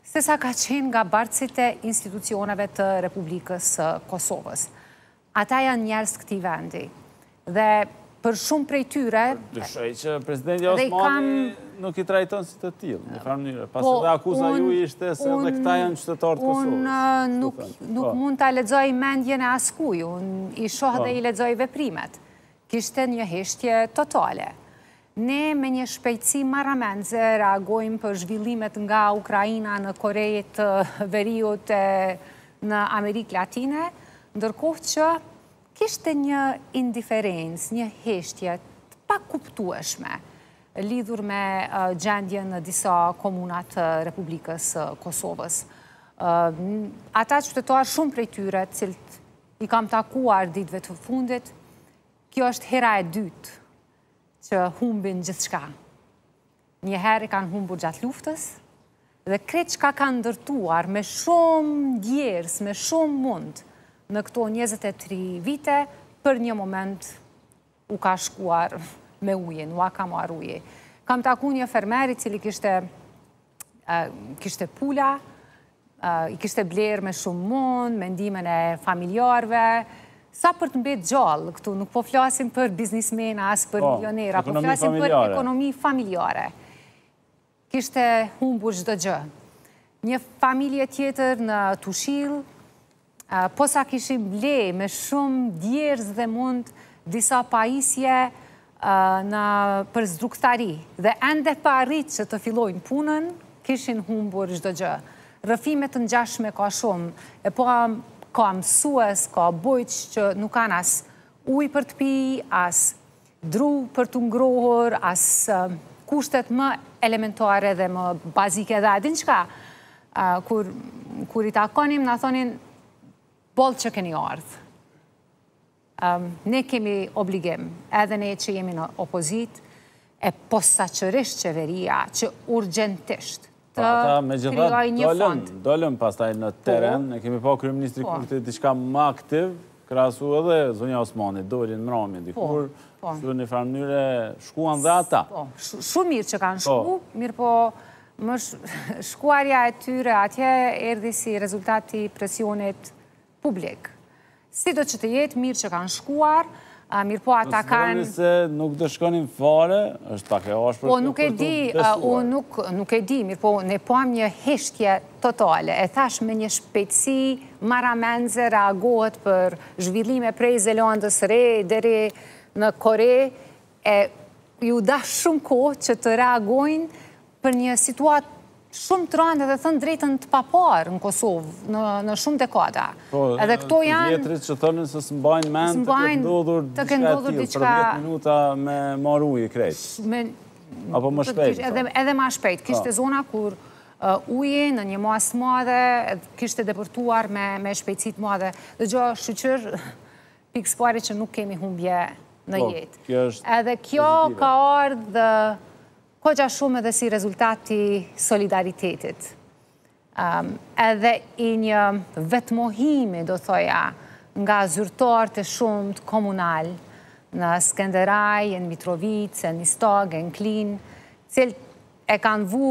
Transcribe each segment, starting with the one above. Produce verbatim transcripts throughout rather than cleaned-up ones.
se sa ka qenë nga bartësit e institucioneve të Republikës së Kosovës. Ata janë njerëz këtij vendi. Dhe për shumë prej tyre... Dyshoj që presidenti Osmani nuk i trajton si të tillë, në farë mënyrë. Pasi dhe akuza ju ishte se edhe këta janë qytetarë të Kosovës. Unë nuk mund ta lexoj mendjen e askujt, unë i shoh dhe i lexoj veprimet. Kishte një heshtje totale. Ne me një shpejtësi marramendse reagojmë për zhvillimet nga Ukraina në Kore të Veriut e në Amerikë Latine, ndërkohë që kishte një indiferencë, një heshtje të pakuptueshme lidhur me gjendjen në disa komuna të Republikës së Kosovës. Ata qytetarë shumë prej tyre, cilët i kam takuar ditëve të fundit, kjo është hera e dytë që humbin gjithçka. Një herë kanë humbur gjatë luftës dhe krejt çka kanë ndërtuar me shumë djerës, me shumë mund në këto njëzet e tri vite, për një moment u ka shkuar me uje, u ka marrë uje. Kam taku një fermeri cili kishte, uh, kishte pula, uh, i kishte blerë me shumë mund, mendimin e familjarve, sa për të mbetë gjallë këtu, nuk po flasim për biznismena, as për milionera, po flasim për ekonomi familjare. Kishte humbur çdo gjë. Një familje tjetër në Tushil, po sa kishim ble me shumë djerës dhe mund disa pajisje në për zdruktari dhe ende pa arrit që të fillojnë punën, kishin humbur çdo gjë. Rëfimet të ngjashme ka shumë, e po ka mësues, ka bujq që nuk kanë as ujë për të pi, as dru për të ngrohur, as kushtet më elementare dhe më bazike dhe adin qka. Kur, kur i takonim, na thonin, bolë që keni ardhë. Um, ne kemi obligim, edhe ne që jemi në opozit, e posaçërisht qeveria që urgjentisht të krijoj një fond. Dolëm pastaj në teren, ne kemi pa kryeministri Kurti diçka më aktiv, krahasu edhe zonja Osmani, dolin mramje dikur, në një farë mënyre shkuan dhe ata. Shumë mirë që kanë shku, mirë po më shkuarja e tyre atje erdhi si rezultati presionit publik. Si do që të jetë, mirë që kanë shkuar, mirë po ata kanë... Nësë se nuk do shkonin fare, është pak e ashpër... Po nuk e di, unë nuk e di, mirë po ne poam një heshtje totale. E thash me një shpejtësi marramendse reagohet për zhvillime prej Zelandës re, deri në Kore, e ju da shumë kohë që të reagojnë për një situatë shumë të rëndë dhe thënë drejtën të papar në Kosovë, në shumë dekada. Edhe këto janë... Vjetrit që thënë se së mbajnë men të këtë ndodhur diçka e tjilë, për dhjetë minuta me marru i krejtë. Apo më shpejt. Edhe më shpejt. Kishte zona kur uje në një mas madhe, kishte depërtuar me shpejtësit madhe. Dhe gjo shqyqër, pikës pari që nuk kemi humbje në jetë. Edhe kjo ka ardhë dhe Hoxha shumë edhe si rezultati solidaritetit. Edhe i një vetmohimi, do thoja, nga zyrtarët e shumët komunal, në Skenderaj, në Mitrovic, në Istog, në Klin, cilë e kanë vu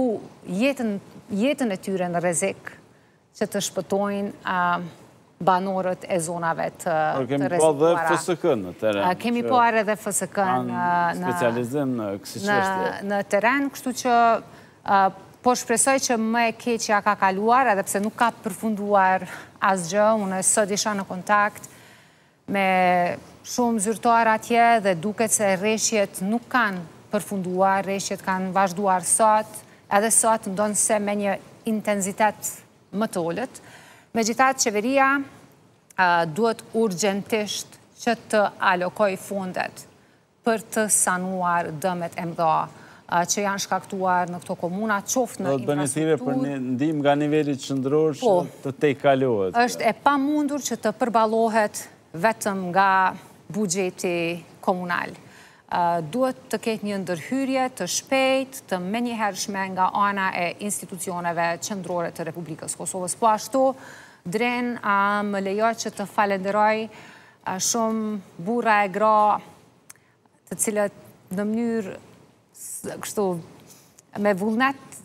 jetën e tyre në rrezik, që të shpëtojnë banorët e zonave të rezikuara. Kemi po dhe F S K në teren. Kemi po edhe dhe F S K specializim në kësi qështje. Në teren, kështu që po shpresoj që më e keqja ka kaluar, edhe pse nuk ka përfunduar asgjë, unë sot isha në kontakt me shumë zyrtar atje dhe duket se rreshjet nuk kanë përfunduar, rreshjet kanë vazhduar sot, edhe sot ndonë se me një intensitet më të ullët. Megjithatë, qeveria duhet urgjentisht që të alokoj fondet për të sanuar dëmet e mëdha që janë shkaktuar në këto komuna, qoftë në infrastrukturë. Do të bënësire për një ndim nga nivellit qëndror që të te kalohet. Është e pa mundur që të përbalohet vetëm nga buxheti komunal. Duhet të ketë një ndërhyrje të shpejt, të menjëhershme nga ana e institucioneve qëndrore të Republikës Kosovës. Po ashtu, Dren më lejo që të falenderoj shumë burra e gra të cilët në mënyrë kështu me vullnet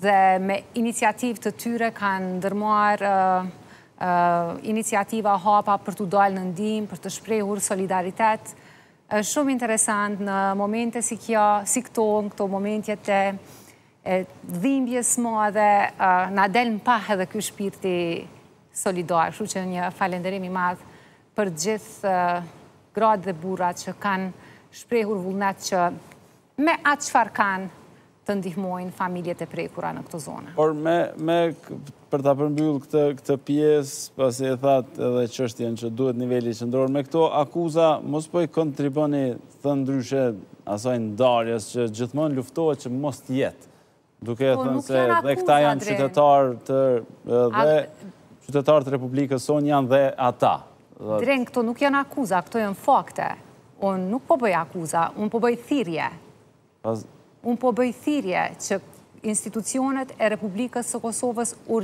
dhe me iniciativë të tyre kanë ndërmuar iniciativa hapa për të dalë në ndihmë, për të shprehur solidaritet. Është shumë interesant në momente si kjo, si këto, në këto momentjet e dhimbjes madhe, na del në pah edhe ky shpirti solidar. Kështu që një falënderim i madh për gjithë gratë dhe burrat që kanë shprehur vullnet që me atë çfarë kanë të ndihmojnë familjet e prekura në këto zona. Por me, për ta përmbyllë këtë, këtë pjesë, pasi e thatë edhe çështjen që duhet niveli qendror, me këto akuza, mos po i kontriboni thënë ndryshe asaj ndarjes që gjithmonë luftohet që mos të jetë. Duke Po, thënë nuk se janë dhe akuza, këta janë Dre. qytetarë të dhe qytetarë të Republikës sonë janë dhe ata. Dren, këto nuk janë akuza, këto janë fakte. Unë nuk po bëj akuza, unë po bëj thirrje. Pas, Unë po bëj thirrje që institucionet e Republikës së Kosovës